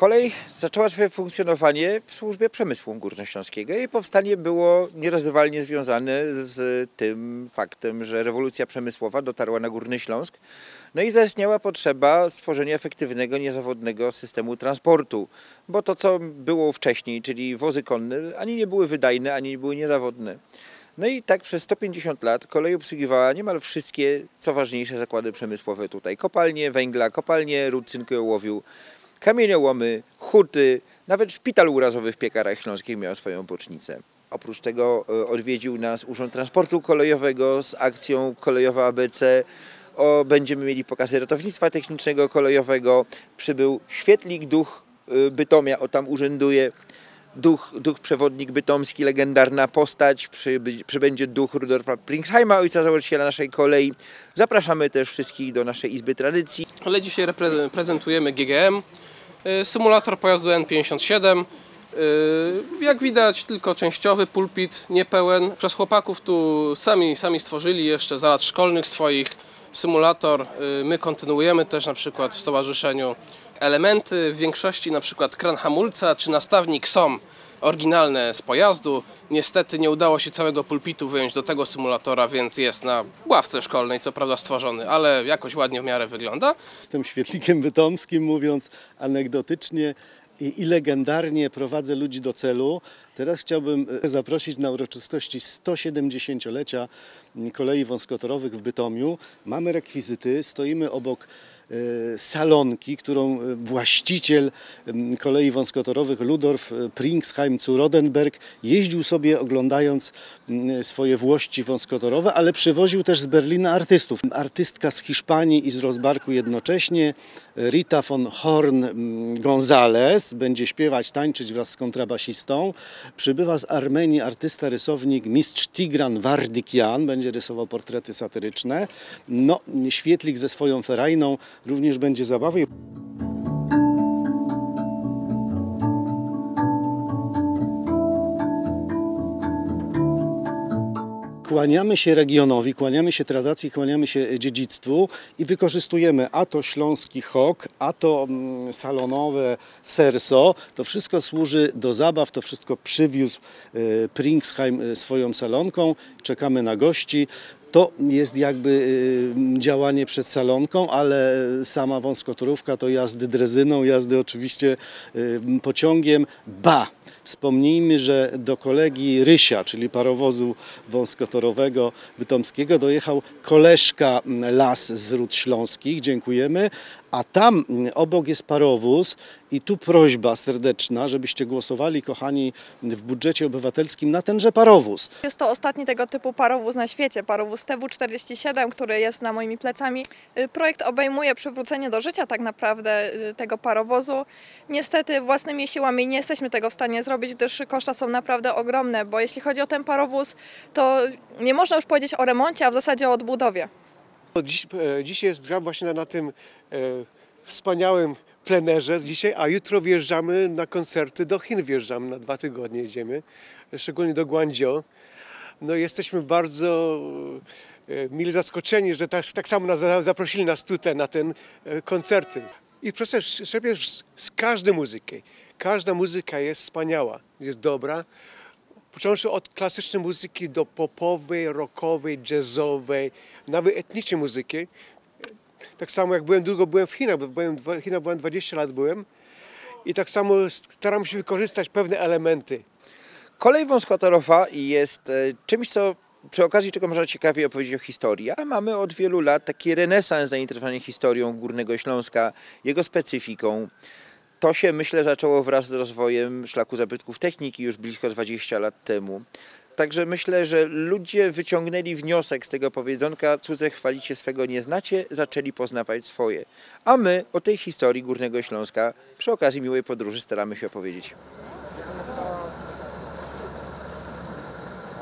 Kolej zaczęła swoje funkcjonowanie w służbie przemysłu górnośląskiego. Jej powstanie było nierozerwalnie związane z tym faktem, że rewolucja przemysłowa dotarła na Górny Śląsk. No i zaistniała potrzeba stworzenia efektywnego, niezawodnego systemu transportu. Bo to, co było wcześniej, czyli wozy konne, ani nie były wydajne, ani nie były niezawodne. No i tak przez 150 lat kolej obsługiwała niemal wszystkie, co ważniejsze, zakłady przemysłowe tutaj. Kopalnie węgla, kopalnie ród cynku i ołowiu, kamieniołomy, huty, nawet szpital urazowy w Piekarach Śląskich miał swoją bocznicę. Oprócz tego odwiedził nas Urząd Transportu Kolejowego z akcją Kolejowa ABC. Będziemy mieli pokazy ratownictwa technicznego kolejowego. Przybył świetlik duch Bytomia, tam urzęduje. Duch przewodnik bytomski, legendarna postać, przybędzie duch Rudolfa Pringsheima, ojca założyciela naszej kolei. Zapraszamy też wszystkich do naszej Izby Tradycji. Ale dzisiaj prezentujemy GGM, symulator pojazdu N57. Jak widać tylko częściowy pulpit, niepełen. Przez chłopaków tu sami stworzyli jeszcze za lat szkolnych swoich symulator. My kontynuujemy też na przykład w stowarzyszeniu. Elementy w większości, na przykład kran hamulca czy nastawnik, są oryginalne z pojazdu. Niestety nie udało się całego pulpitu wyjąć do tego symulatora, więc jest na ławce szkolnej, co prawda stworzony, ale jakoś ładnie w miarę wygląda. Jestem świetlikiem bytomskim, mówiąc anegdotycznie i legendarnie prowadzę ludzi do celu. Teraz chciałbym zaprosić na uroczystości 170-lecia kolei wąskotorowych w Bytomiu. Mamy rekwizyty, stoimy obok salonki, którą właściciel kolei wąskotorowych Rudolf Pringsheim zu Rodenberg jeździł sobie oglądając swoje włości wąskotorowe, ale przywoził też z Berlina artystów. Artystka z Hiszpanii i z Rozbarku jednocześnie, Rita von Horn-González, będzie śpiewać, tańczyć wraz z kontrabasistą. Przybywa z Armenii artysta, rysownik, mistrz Tigran Vardikian, będzie rysował portrety satyryczne. No, świetlik ze swoją ferajną również będzie zabawy. Kłaniamy się regionowi, kłaniamy się tradycji, kłaniamy się dziedzictwu i wykorzystujemy a to śląski hok, a to salonowe serso. To wszystko służy do zabaw, to wszystko przywiózł Pringsheim swoją salonką. Czekamy na gości. To jest jakby działanie przed salonką, ale sama wąskotorówka to jazdy drezyną, jazdy oczywiście pociągiem. Wspomnijmy, że do kolegi Rysia, czyli parowozu wąskotorowego bytomskiego, dojechał koleżka Las z Ród Śląskich, dziękujemy, a tam obok jest parowóz i tu prośba serdeczna, żebyście głosowali, kochani, w budżecie obywatelskim na tenże parowóz. Jest to ostatni tego typu parowóz na świecie, parowóz TW47, który jest na moimi plecami. Projekt obejmuje przywrócenie do życia tak naprawdę tego parowozu. Niestety własnymi siłami nie jesteśmy tego w stanie zrobić, gdyż koszta są naprawdę ogromne, bo jeśli chodzi o ten parowóz, to nie można już powiedzieć o remoncie, a w zasadzie o odbudowie. Dziś jest gra właśnie na tym wspaniałym plenerze dzisiaj, a jutro wjeżdżamy na koncerty do Chin, wjeżdżamy na 2 tygodnie, jedziemy, szczególnie do Guangzhou. No, jesteśmy bardzo mile zaskoczeni, że tak samo zaprosili nas tutaj na ten koncerty. I proszę, z każdej muzyki. Każda muzyka jest wspaniała, jest dobra. Począwszy od klasycznej muzyki do popowej, rockowej, jazzowej, nawet etnicznej muzyki. Tak samo jak długo byłem w Chinach, bo w Chinach byłem 20 lat i tak samo staram się wykorzystać pewne elementy. Kolej wąskotorowa jest czymś, co przy okazji czego można ciekawie opowiedzieć o historii. A mamy od wielu lat taki renesans zainteresowania historią Górnego Śląska, jego specyfiką. To się, myślę, zaczęło wraz z rozwojem szlaku zabytków techniki już blisko 20 lat temu. Także myślę, że ludzie wyciągnęli wniosek z tego powiedzonka: cudze chwalić się swego nie znacie, zaczęli poznawać swoje. A my o tej historii Górnego Śląska przy okazji miłej podróży staramy się opowiedzieć.